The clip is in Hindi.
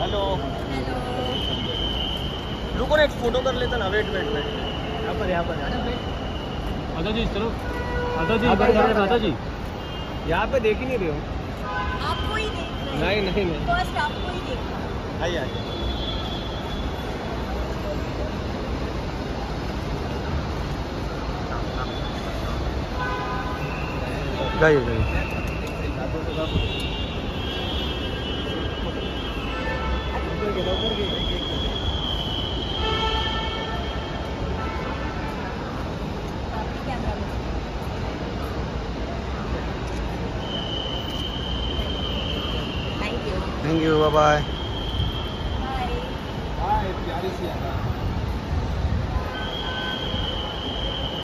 हेलो। रुको ना, एक फोटो कर लेता ना। वेट वेट वेट, यहाँ पर माता जी चलो, माता जी माता जी यहाँ पे देख ही नहीं रहे हो। आपको ही देख रहे हैं। नहीं नहीं नहीं, फर्स्ट आपको ही देखा। आइए आइए। जाइए जाइए। Thank you. Thank you, bye bye. Bye. हाँ, प्यारी सी